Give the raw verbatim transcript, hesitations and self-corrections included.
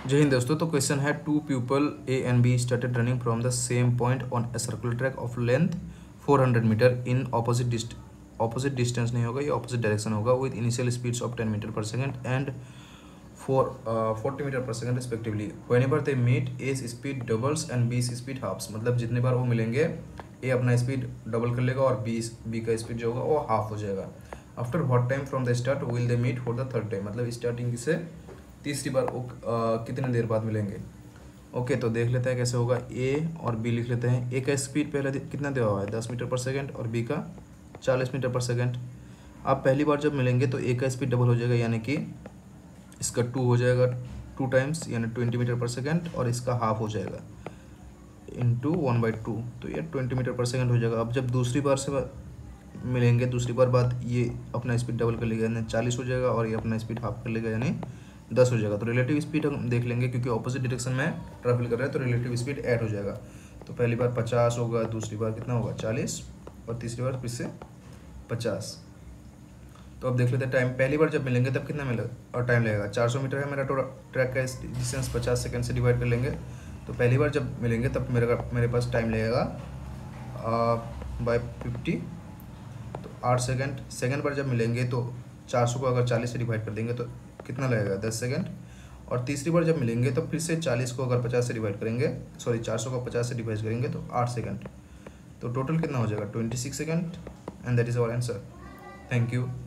जय हिंद दोस्तों। तो क्वेश्चन है two people A and B started running from the same point on a circular track of length four hundred metre in opposite dist opposite distance नहीं होगा, ये opposite direction होगा with initial speeds of ten metre per second and four forty metre per second respectively. Whenever they meet A's speed doubles and B's speed halves, मतलब जितने बार वो मिलेंगे ए अपना speed double कर लेगा और बी बी का स्पीड जो होगा वो हाफ हो जाएगा। After what time from the start will they meet for the third time, मतलब स्टार्टिंग से तीसरी बार वो uh, कितने देर बाद मिलेंगे। ओके, तो देख लेते हैं कैसे होगा। ए और बी लिख लेते हैं। ए का स्पीड पहले कितना दिया हुआ है दस मीटर पर सेकंड और बी का चालीस मीटर पर सेकंड। अब पहली बार जब मिलेंगे तो ए का स्पीड डबल हो जाएगा, यानी कि इसका टू हो जाएगा टू टाइम्स यानी ट्वेंटी मीटर पर सेकंड, और इसका हाफ हो जाएगा इंटू वन बाई टू, तो ये ट्वेंटी मीटर पर सेकंड हो जाएगा। अब जब दूसरी बार से मिलेंगे, दूसरी बार बाद ये अपना स्पीड डबल कर लेगा यानी चालीस हो जाएगा, और ये अपना स्पीड हाफ कर लेगा यानी दस हो जाएगा। तो रिलेटिव स्पीड हम देख लेंगे, क्योंकि ऑपोजिट डायरेक्शन में ट्रैवल कर रहा है तो रिलेटिव स्पीड ऐड हो जाएगा। तो पहली बार पचास होगा, दूसरी बार कितना होगा चालीस, और तीसरी बार फिर से पचास। तो अब देख लेते हैं टाइम। पहली बार जब मिलेंगे तब कितना मिलेगा और टाइम लगेगा। चार सौ मीटर है मेरा ट्रैक का डिस्टेंस, पचास सेकंड से डिवाइड कर लेंगे। तो पहली बार जब मिलेंगे तब मेरे मेरे पास टाइम लगेगा बाय फिफ्टी, तो आठ सेकंड। सेकंड बार जब मिलेंगे तो चार सौ को अगर चालीस से डिवाइड कर देंगे तो कितना लगेगा दस सेकंड। और तीसरी बार जब मिलेंगे तो फिर से चालीस को अगर पचास से डिवाइड करेंगे, सॉरी चार सौ को पचास से डिवाइड करेंगे तो आठ सेकंड। तो टोटल कितना हो जाएगा twenty six second, and that is our answer. Thank you.